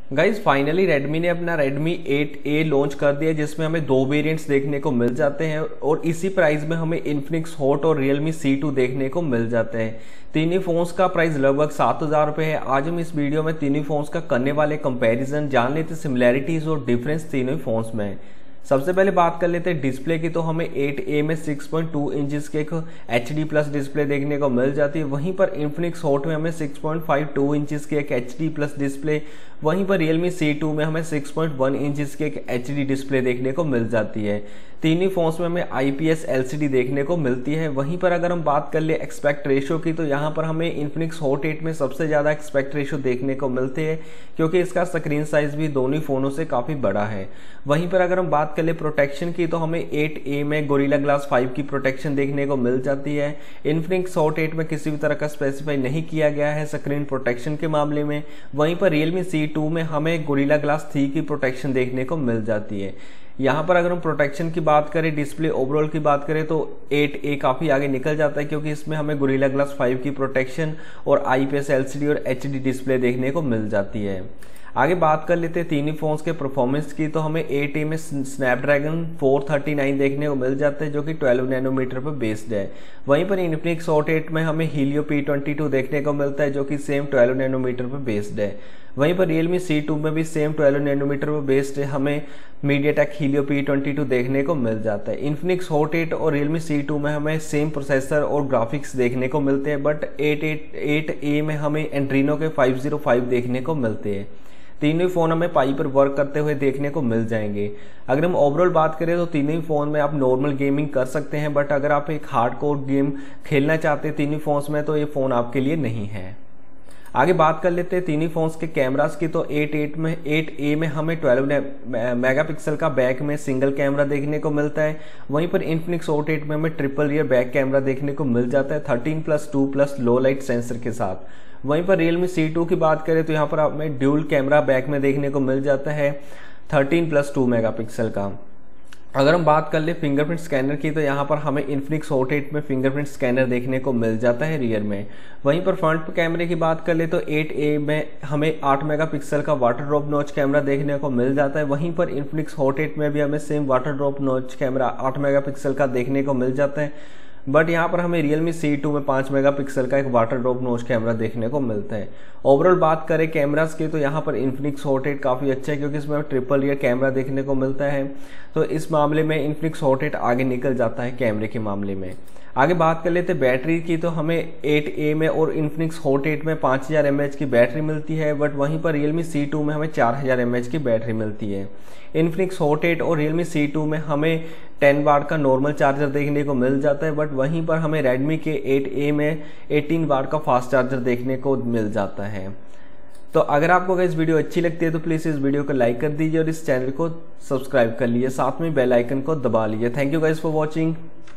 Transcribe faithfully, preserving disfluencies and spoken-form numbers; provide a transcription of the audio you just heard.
Guys finally Redmi ने अपना Redmi eight ए launch कर दिया, जिसमें हमें दो वेरिएंट्स देखने को मिल जाते हैं और इसी प्राइस में हमें Infinix Hot और Realme सी टू देखने को मिल जाते हैं। तीनों फोन्स का प्राइस लगभग सात हज़ार रुपये है। आज हम इस वीडियो में तीनों फोन्स का करने वाले कंपैरिजन, जान लेते सिमिलैरिटीज और डिफरेंस तीनों फोन्स में। सबसे पहले बात कर लेते हैं डिस्प्ले की, तो हमें एट ए में सिक्स पॉइंट टू इंचेस के एक एच डी प्लस डिस्प्ले देखने को मिल जाती है। वहीं पर Infinix Hot में हमें six point five two inches के एक एच डी प्लस डिस्प्ले, वहीं पर Realme सी टू में हमें सिक्स पॉइंट वन इंचेस के एक एच डी डिस्प्ले देखने को मिल जाती है। तीनों फोन्स में हमें I P S L C D देखने को मिलती है। वहीं पर अगर हम बात कर ले एक्सपेक्ट रेशियो की, तो यहाँ पर हमें Infinix Hot एट में सबसे ज़्यादा एक्सपेक्ट रेशियो देखने को मिलते हैं, क्योंकि इसका स्क्रीन साइज भी दोनों फ़ोनों से काफ़ी बड़ा है। वहीं पर अगर हम बात कर ले प्रोटेक्शन की, तो हमें एट ए में गोरिल्ला ग्लास फाइव की प्रोटेक्शन देखने को मिल जाती है। Infinix Hot एट में किसी भी तरह का स्पेसिफाई नहीं किया गया है स्क्रीन प्रोटेक्शन के मामले में। वहीं पर Realme सी टू में हमें गोरिल्ला ग्लास थ्री की प्रोटेक्शन देखने को मिल जाती है। यहाँ पर अगर हम प्रोटेक्शन की बात करें, डिस्प्ले ओवरऑल की बात करें, तो एट ए काफ़ी आगे निकल जाता है, क्योंकि इसमें हमें गोरिल्ला ग्लास फाइव की प्रोटेक्शन और I P S L C D और एच डी डिस्प्ले देखने को मिल जाती है। आगे बात कर लेते हैं तीनों फोन्स के परफॉर्मेंस की, तो हमें एट ए में स्नैपड्रैगन फोर थर्टी नाइन देखने को मिल जाता है, जो कि ट्वेल्व नैनोमीटर पर बेस्ड है। वहीं पर Infinix Hot एट में हमें Helio पी ट्वेंटी टू देखने को मिलता है, जो कि सेम ट्वेल्व नैनोमीटर पर बेस्ड है। वहीं पर Realme सी टू में भी सेम ट्वेल्व नैनोमीटर पर बेस्ड है, हमें MediaTek Helio P twenty two देखने को मिल जाता है। Infinix Hot एट और Realme सी टू में हमें सेम प्रोसेसर और ग्राफिक्स देखने को मिलते हैं, बट एट ए में हमें Adreno के फाइव ज़ीरो फाइव देखने को मिलते हैं। तीनों फ़ोन हमें पाई पर वर्क करते हुए देखने को मिल जाएंगे। अगर हम ओवरऑल बात करें, तो तीनों फ़ोन में आप नॉर्मल गेमिंग कर सकते हैं, बट अगर आप एक हार्डकोर गेम खेलना चाहते हैं तीनों फ़ोन्स में, तो ये फ़ोन आपके लिए नहीं है। आगे बात कर लेते हैं तीनों फोन्स के कैमरास की, तो एट एट में एट ए में हमें ट्वेल्व मेगापिक्सल का बैक में सिंगल कैमरा देखने को मिलता है। वहीं पर Infinix Hot एट में हमें ट्रिपल रियर बैक कैमरा देखने को मिल जाता है, thirteen plus two plus low light sensor के साथ। वहीं पर Realme सी टू की बात करें, तो यहाँ पर हमें ड्यूल कैमरा बैक में देखने को मिल जाता है, थर्टीन प्लस टू मेगापिक्सल का। अगर हम बात कर ले फिंगरप्रिंट स्कैनर की, तो यहाँ पर हमें Infinix Hot एट में फिंगरप्रिंट स्कैनर देखने को मिल जाता है रियर में। वहीं पर फ्रंट कैमरे की बात कर ले, तो एट ए में हमें आठ मेगापिक्सल का वाटर ड्रॉप नॉच कैमरा देखने को मिल जाता है। वहीं पर Infinix Hot एट में भी हमें same water drop notch camera आठ मेगापिक्सल का देखने को मिल जाता है, बट यहाँ पर हमें Realme सी टू में पाँच मेगापिक्सल का एक वाटर ड्रॉप नोच कैमरा देखने को मिलता है। ओवरऑल बात करें कैमरास की, तो यहाँ पर Infinix Hot एट काफ़ी अच्छा है, क्योंकि इसमें ट्रिपल रियर कैमरा देखने को मिलता है, तो इस मामले में Infinix Hot एट आगे निकल जाता है कैमरे के मामले में। आगे बात कर लेते हैं बैटरी की, तो हमें एट ए में और Infinix Hot एट में पाँच हज़ार एम एच की बैटरी मिलती है, बट वहीं पर Realme सी टू में हमें चार हज़ार एम एच की बैटरी मिलती है। Infinix Hot एट और Realme सी टू में हमें टेन वाट का नॉर्मल चार्जर देखने को मिल जाता है, बट वहीं पर हमें Redmi के एट ए में एटीन वाट का फास्ट चार्जर देखने को मिल जाता है। तो अगर आपको इस वीडियो अच्छी लगती है, तो प्लीज़ इस वीडियो को लाइक कर दीजिए और इस चैनल को सब्सक्राइब कर लीजिए, साथ में बेल आइकन को दबा लीजिए। Thank you guys for watching.